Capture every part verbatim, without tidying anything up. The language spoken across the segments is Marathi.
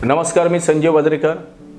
नमस्कार, मी संजय वद्रेकर.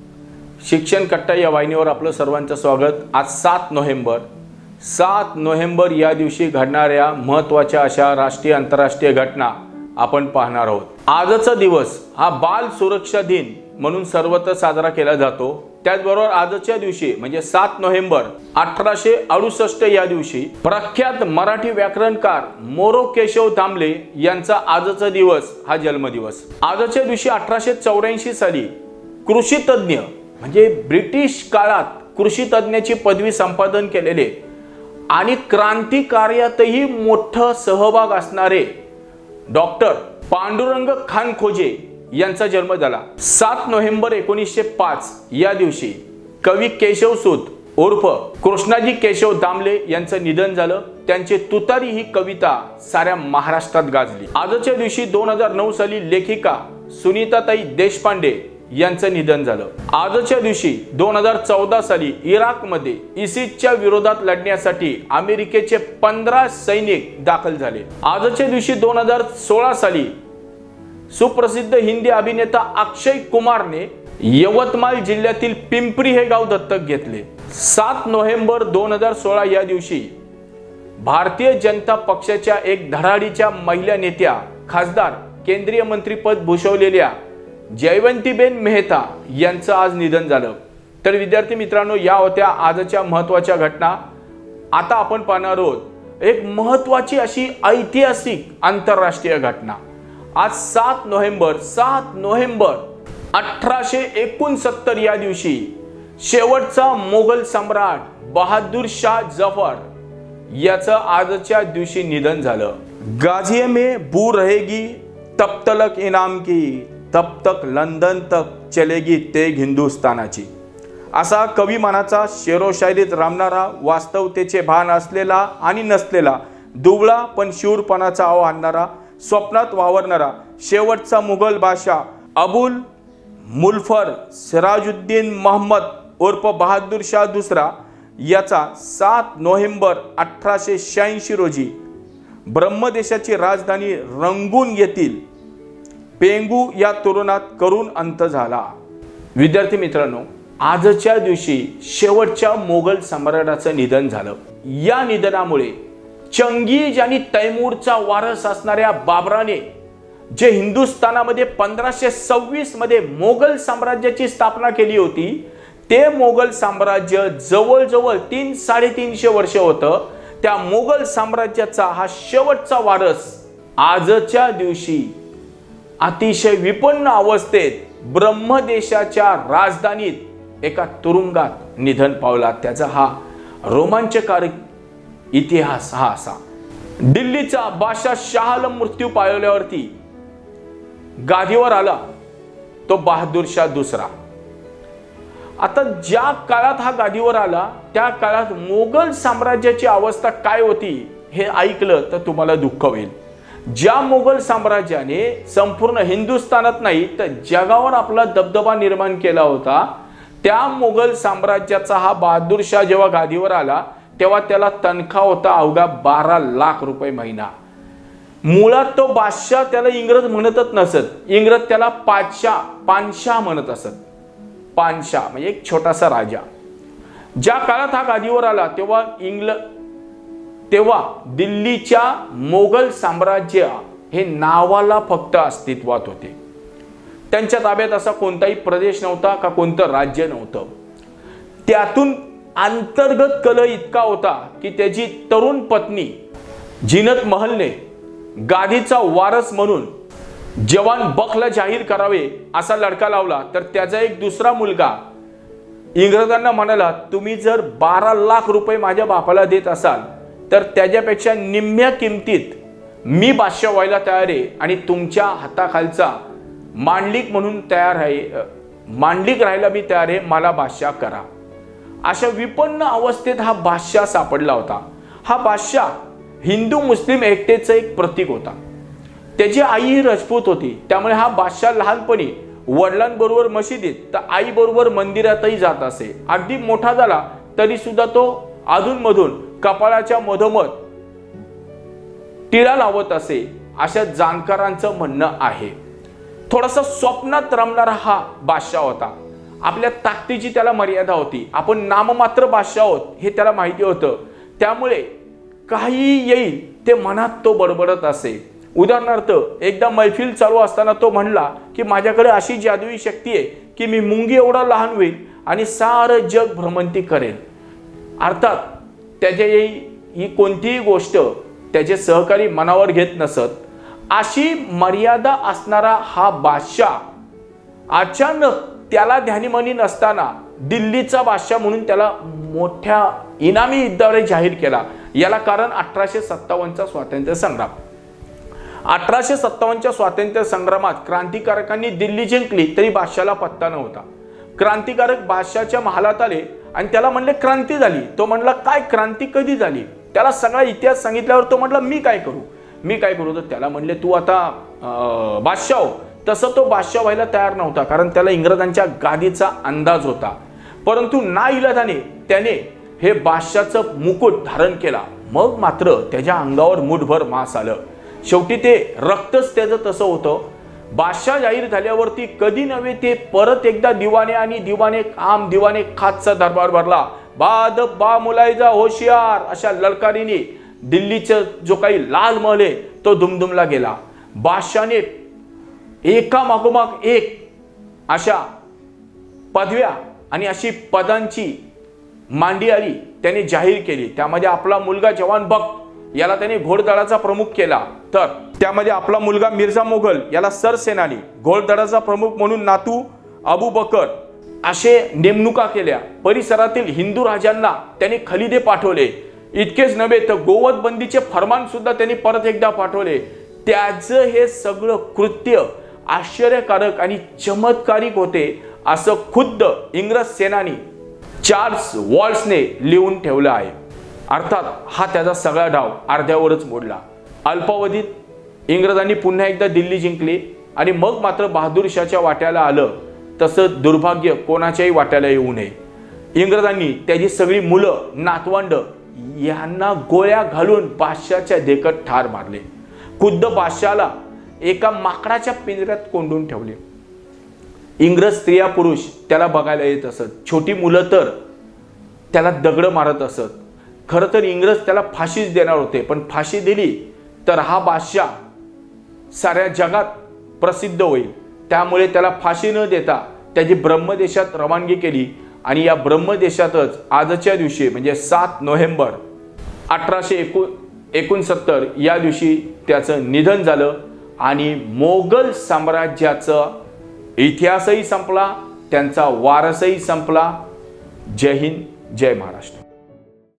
शिक्षण कट्टा या वाहिनीवर आपलं सर्वांचं स्वागत. आज सात नोव्हेंबर सात नोव्हेंबर या दिवशी घडणाऱ्या महत्त्वाच्या अशा राष्ट्रीय आंतरराष्ट्रीय घटना आपण पाहणार आहोत. आजचा दिवस हा बाल सुरक्षा दिन म्हणून सर्वत्र साजरा केला जातो. त्याचबरोबर आजच्या दिवशी म्हणजे सात नोव्हेंबर अठराशे अडुसष्ट या दिवशी प्रख्यात मराठी व्याकरणकार मोरो केशव दामले यांचा आजचा दिवस हा जन्मदिवस. आजच्या दिवशी अठराशे चौऱ्याऐंशी साली कृषी तज्ञ म्हणजे ब्रिटिश काळात कृषी तज्ञाची पदवी संपादन केलेले आणि क्रांती कार्यातही मोठा सहभाग असणारे डॉक्टर पांडुरंग खानखोजे यांचा जन्म झाला. सात नोव्हेंबर एकोणीसशे पाच या दिवशी कवी केशवसूत उर्फ कृष्णाजी केशव दामले यांचं निधन झालं. त्यांची तुतारी ही कविता साऱ्या महाराष्ट्रात गाजली. आजच्या दिवशी दोन हजार नऊ साली लेखिका सुनीताताई देशपांडे यांचं निधन झालं. आजच्या दिवशी दोन हजार चौदा साली इराकमध्ये इसिसच्या विरोधात लढण्यासाठी अमेरिकेचे पंधरा सैनिक दाखल झाले. आजच्या दिवशी दोन हजार सोळा साली सुप्रसिद्ध हिंदी अभिनेता अक्षय कुमारने यवतमाळ जिल्ह्यातील पिंपरी हे गाव दत्तक घेतले. सात नोव्हेंबर दोन हजार सोळा या दिवशी भारतीय जनता पक्षाच्या एक धडाडीच्या महिला नेत्या खासदार केंद्रीय मंत्रीपद भूषवलेल्या जयवंतीबेन मेहता यांचं आज निधन झालं. तर विद्यार्थी मित्रांनो, या होत्या आजच्या महत्त्वाच्या घटना. आता आपण पाहणार आहोत एक महत्त्वाची अशी ऐतिहासिक आंतरराष्ट्रीय घटना. आज सात नोव्हेंबर सात नोव्हेंबर अठराशे एकोणसत्तर या दिवशी शेवटचा मोगल सम्राट बहादूर शाह जफर याचं आजच्या दिवशी निधन झालं. गाजिये में बू रहेगी तब तलक इनाम की, तब तक लंदन तक चलेगी तेग हिंदुस्थानाची, असा कविमानाचा शेरोशायरीत रामणारा, वास्तवतेचे भान असलेला आणि नसलेला, दुबळा पण शूरपणाचा आव आणणारा, स्वप्नात वावरणारा शेवटचा मुघल बादशाह अबुल मुल्फर सिराजुद्दीन मोहम्मद उर्फ बहादूर शाह दुसरा याचा सात नोव्हेंबर अठराशे शहाऐंशी रोजी ब्रह्मदेशाची राजधानी रंगून येथील पेंगू या तुरुणात करून अंत झाला. विद्यार्थी मित्रांनो, आजच्या दिवशी शेवटच्या मोगल सम्राटाचं निधन झालं. या निधनामुळे चंगीज आणि तैमूरचा वारस असणाऱ्या बाबराने जे हिंदुस्थानामध्ये पंधराशे सव्वीस मध्ये मोगल साम्राज्याची स्थापना केली होती, ते मोगल साम्राज्य जवळजवळ तीन साडेतीनशे वर्ष होतं. त्या मोगल साम्राज्याचा हा शेवटचा वारस आजच्या दिवशी अतिशय विपन्न अवस्थेत ब्रह्मदेशाच्या राजधानीत एका तुरुंगात निधन पावला. त्याचा हा रोमांचकारी इतिहास हा असा. दिल्लीचा बादशाह शाह आलम मृत्यू पावल्यावरती गादीवर आला तो बहादूर शाह दुसरा. आता ज्या काळात हा गादीवर आला त्या काळात मोगल साम्राज्याची अवस्था काय होती हे ऐकलं तर तुम्हाला दुःख होईल. ज्या मोगल साम्राज्याने संपूर्ण हिंदुस्थानात नाही तर जगावर आपला दबदबा निर्माण केला होता, त्या मोगल साम्राज्याचा हा बहादूर शाह जेव्हा गादीवर आला तेव्हा त्याला तनखा होता अवघा बारा लाख रुपये महिना. मुळात तो बादशाह त्याला इंग्रज म्हणतच नसत, इंग्रज त्याला पातशाह पानशाह म्हणत असत. पानशाह म्हणजे एक छोटासा राजा. ज्या काळात हा गादीवर आला तेव्हा इंग्ल तेव्हा दिल्लीच्या मोगल साम्राज्य हे नावाला फक्त अस्तित्वात होते. त्यांच्या ताब्यात असा कोणताही प्रदेश नव्हता का कोणतं राज्य नव्हतं. त्यातून अंतर्गत कलह इतका होता की त्याची तरुण पत्नी जिनत महलने गादीचा वारस म्हणून जवान बखला जाहीर करावे असा लढका लावला. तर त्याचा एक दुसरा मुलगा इंग्रजांना म्हणाला, तुम्ही जर बारा लाख रुपये माझ्या बापाला देत असाल तर त्याच्यापेक्षा निम्म्या किमतीत मी बादशाह व्हायला तयार आहे आणि तुमच्या हाताखालचा मांडलिक म्हणून तयार आहे, मांडलिक राहायला मी तयार आहे, मला बादशाह करा. अशा विपन्न अवस्थेत हा बादशाह सापडला होता. हा बादशाह हिंदू मुस्लिम एकतेचं एक प्रतीक होता. त्याची आई राजपूत होती, त्यामुळे हा बादशाह लहानपणी वडिलांबरोबर मशिदीत तर आई बरोबर मंदिरातही जात असे. अगदी मोठा झाला तरी सुद्धा तो अधूनमधून कपाळाच्या मधोमध टिळा लावत असे अशा जाणकारांचं म्हणणं आहे. थोडासा स्वप्नात रमणारा हा बादशाह होता. आपल्या ताकदीची त्याला मर्यादा होती. आपण नाममात्र बादशाह आहोत हे त्याला माहिती होतं. त्यामुळे काही येईल ते मनात तो बडबडत असे. उदाहरणार्थ एकदा मैफिल चालू असताना तो म्हणला की माझ्याकडे अशी जादुई शक्ती आहे की मी मुंगी एवढा लहान होईल आणि सारं जग भ्रमंती करेल. अर्थात त्याच्या ही कोणतीही गोष्ट त्याचे सहकारी मनावर घेत नसत. अशी मर्यादा असणारा हा बादशाह अचानक त्याला ध्यानीमनी नसताना दिल्लीचा बादशाह म्हणून त्याला मोठ्या इनामी युद्धाद्वारे जाहीर केला. याला कारण अठराशे सत्तावन्नचा स्वातंत्र्य संग्राम. अठराशे सत्तावन्नच्या स्वातंत्र्य संग्रामात क्रांतिकारकांनी दिल्ली जिंकली तरी बादशाहला पत्ता नव्हता. क्रांतिकारक बादशाहच्या महालात आले आणि त्याला म्हणले क्रांती झाली. तो म्हणला काय क्रांती कधी झाली? त्याला सगळा इतिहास सांगितल्यावर तो म्हणला मी काय करू मी काय करू तर त्याला म्हणले तू आता बादशाह हो. तसं तो बादशाह व्हायला तयार नव्हता कारण त्याला इंग्रजांच्या गादीचा अंदाज होता. परंतु नाइलाजाने त्याने हे बादशाहचं मुकुट धारण केला. मग मात्र त्याच्या अंगावर मुठभर मांस आलं. शेवटी ते रक्तच त्याचं तसं होतं. बादशाह जाहीर झाल्यावरती कधी नव्हे ते परत एकदा दिवाने आणि दिवाने काम दिवाने खातचा दरबार भरला. बाद बा मुलायजा होशियार अशा ललकारीने दिल्लीचा जो काही लाल महल आहे तो दुमदुमला गेला. बादशाहने एका मागोमाग एक अशा पदव्या आणि अशी पदांची मांडी आली त्याने जाहीर केली. त्यामध्ये आपला मुलगा जवान बख्त याला त्याने घोडदळाचा प्रमुख केला. तर त्यामध्ये आपला मुलगा मिर्झा मुघल याला सरसेनानी, घोडदळाचा प्रमुख म्हणून नातू अबू बकर असे नेमणुका केल्या. परिसरातील हिंदू राजांना त्यांनी खलिदे पाठवले. इतकेच नव्हे तर गोवध बंदीचे फरमान सुद्धा त्यांनी परत एकदा पाठवले. त्याचं हे सगळं कृत्य आश्चर्यकारक आणि चमत्कारिक होते असं खुद्द इंग्रज सेनानी चार्ल्स वॉल्सने लिहून ठेवलं आहे. अर्थात हा त्याचा सगळा डाव अर्ध्यावरच मोडला. अल्पावधीत इंग्रजांनी पुन्हा एकदा दिल्ली जिंकली आणि मग मात्र बहादूरशाहच्या वाट्याला आलं तसं दुर्भाग्य कोणाच्याही वाट्याला येऊ नये. इंग्रजांनी त्याची सगळी मुलं नातवंड यांना गोळ्या घालून बादशाहच्या देखत ठार मारले. खुद्द बादशाहला एका माकडाच्या पिंजऱ्यात कोंडून ठेवले. इंग्रज स्त्रिया पुरुष त्याला बघायला येत असत. छोटी मुलं तर त्याला दगड मारत असत. खरं तर इंग्रज त्याला फाशीच देणार होते पण फाशी दिली तर हा बादशाह साऱ्या जगात प्रसिद्ध होईल. त्यामुळे त्याला फाशी न देता त्याची ब्रह्मदेशात रवानगी केली आणि या ब्रह्मदेशातच आजच्या दिवशी म्हणजे सात नोव्हेंबर अठराशे एकू एकोणसत्तर या दिवशी त्याचं निधन झालं आणि मोगल साम्राज्याचा इतिहासही संपला, त्यांचा वारसही संपला. जय हिंद, जय महाराष्ट्र.